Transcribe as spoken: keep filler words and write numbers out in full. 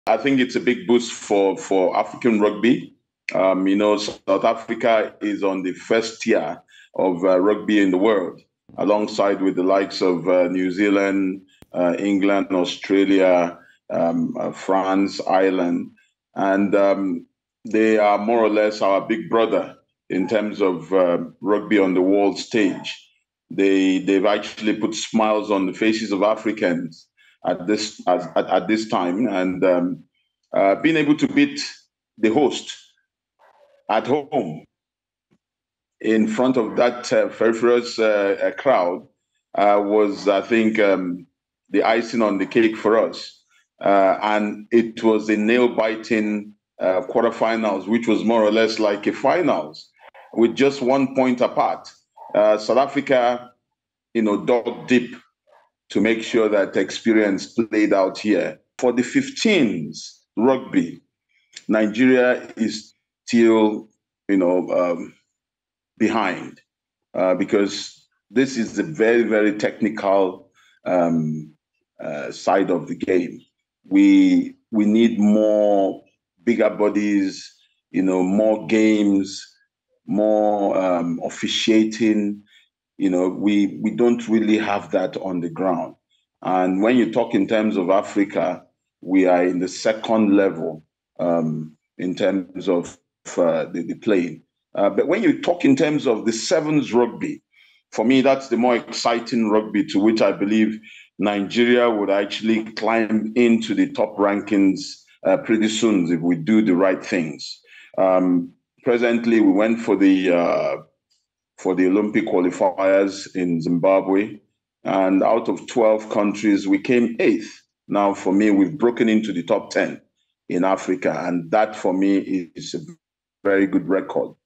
I think it's a big boost for, for African rugby. Um, you know, South Africa is on the first tier of uh, rugby in the world, alongside with the likes of uh, New Zealand, uh, England, Australia, um, uh, France, Ireland. And um, they are more or less our big brother in terms of uh, rugby on the world stage. They, they've actually put smiles on the faces of Africans at this at, at this time, and um, uh, being able to beat the host at home in front of that uh, ferocious uh, crowd uh, was, I think, um, the icing on the cake for us. Uh, and it was a nail-biting uh, quarterfinals, which was more or less like a finals, with just one point apart. Uh, South Africa, you know, dug deep to make sure that experience played out here. For the fifteens rugby, Nigeria is still, you know, um, behind uh, because this is a very, very technical um, uh, side of the game. We we need more bigger bodies, you know, more games, more um, officiating. You know, we we don't really have that on the ground. And when you talk in terms of Africa, we are in the second level um, in terms of uh, the, the playing. Uh, but when you talk in terms of the sevens rugby, for me, that's the more exciting rugby, to which I believe Nigeria would actually climb into the top rankings uh, pretty soon if we do the right things. Um, presently, we went for the uh, for the Olympic qualifiers in Zimbabwe, and out of twelve countries, we came eighth. Now, for me, we've broken into the top ten in Africa, and that for me is a very good record.